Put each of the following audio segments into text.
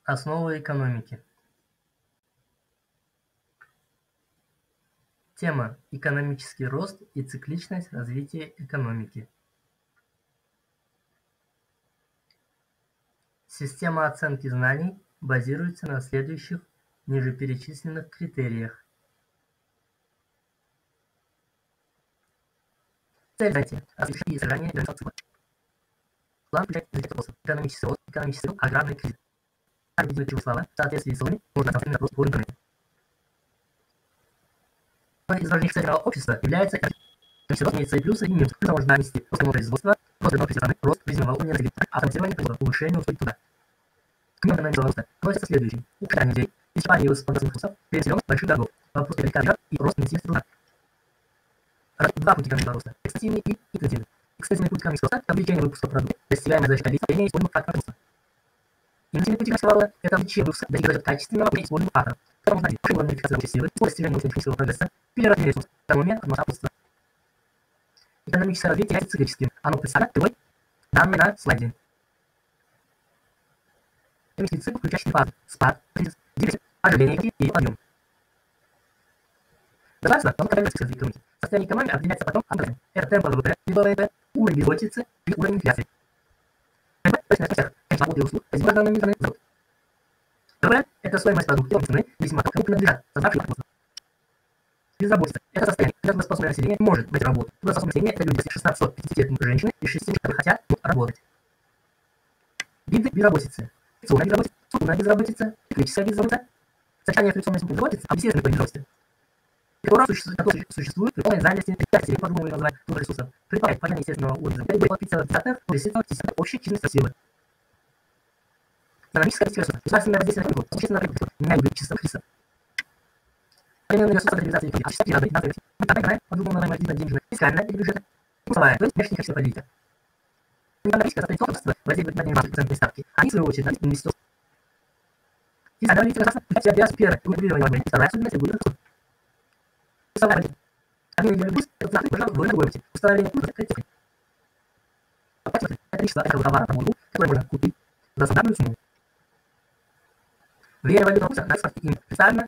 Основы экономики. Тема: экономический рост и цикличность развития экономики. Система оценки знаний базируется на следующих нижеперечисленных критериях. Цель занятия – осуществление и содержание экономического цикла. План включает несколько вопросов: экономический рост, экономический цикл, аграрный кризис. Определить ключевые слова в соответствии с словами можно основать вопрос по интернету. Одной из важнейших целей общества является экономический рост, имеет свои плюсы и минусы. Плюсы можно нанести рост прямого производства, рост прямого страны, рост жизненного уровня населения, автоматизирование производства, улучшение условий труда. К методам экономического роста относятся следующие: укрепление людей, исчерпание возможных ресурсов, перенаселенность больших городов, вопрос перекрытия и рост интенсивности труда. Два пути экономического роста: экстенсивный и интенсивный. Экстенсивный путь экономического роста – увеличение выпуска продуктов, достигаемое за счет количества времени используемых факторов роста. Интенсивный путь экономического роста – это увеличение выпуска, достигается за счет качественного и используемых факторов. Это можно найти повышение уровня эффективности силы, достижение технического прогресса, перераспределение ресурсов, экономия от масштаба. Экономическое развитие является циклическим. Оно представлено прямой данной на слайде. Экономический цикл, включающий фазы: спад, кризис, депрессия, оживление и подъем. Государство должно контролировать цикл экономики. Состояние экономики определяется потом образом. Это темп ВВП, ВВП, уровень безработицы и уровень инфляции. ВВП – точность всех работы и услуг, позитивно-номинальный завод. ВВП – это стоимость продуктов цены, зависимо от того, кому принадлежат создавшие производство. Безработица – это состояние, когда трудоспособное население может найти работу. Трудоспособное население – это люди, 16-50 женщины и 60, которые хотят работать. Виды безработицы: инфляционная безработица, структурная безработица, циклическая безработица, сочетание инфляционной безработицы, естественной по безработице, которая существует при полной занятости, при по-другому называть трудных ресурсов, при падении естественного уровня более 5,5 общей численности силы. Экономическое развитие ресурсов. Государственное воздействие на экономику, существенно на меняет численность ресурсов. Современные ресурсы организации экономики, общественные рады, нации, экономика, по-другому называемая денежная, фискальная или бюджетная, смысловая, то есть внешнее качество развития. Экономическое состояние общества воздействует на денежные процентные ставки, они, в свою очередь, на инвестиции. Фискальная политика государства включает в себя обязанность: первое – урегулирование войны, вторая – особенность регулирования расходов. Курсовая политика. Обмен денежных курс – это знак, пожалуй, в другой области. Установление курса – это цифры. Оплата – это количество товара на бумагу, которое можно купить за стандартную сумму. Влияние валютного курса на экспорт и импорт представлено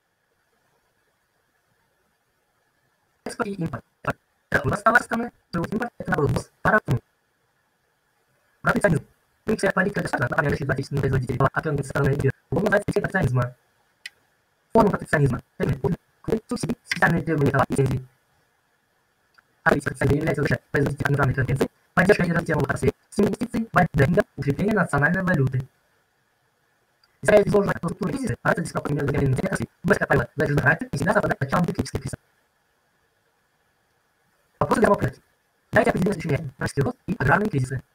экспорт и импорт. Это вывоз товара со страны, импорт – это наоборот ввоз товара в страну. Протекционизм. Экономическая политика государства, направленная на защиту отечественных производителей, оценки со стороны мира, называется политикой протекционизма. Форма протекционизма – субсидий, специальные требования товаров и лицензий. Политика протекционизма является задачей производителей контрольной конкуренции, поддержка и развитие новых отраслей, стимул инвестиций, демпинга, укрепление национальной валюты. Исходя из изложенных структурных кризисов, операция дискомфорта между отдельными целями отраслей, как правило, задержанный характер и всегда совпадает с началом циклических кризисов. Вопросы для демократии. Давайте определим следующие: экономический рост и аграрные кризисы.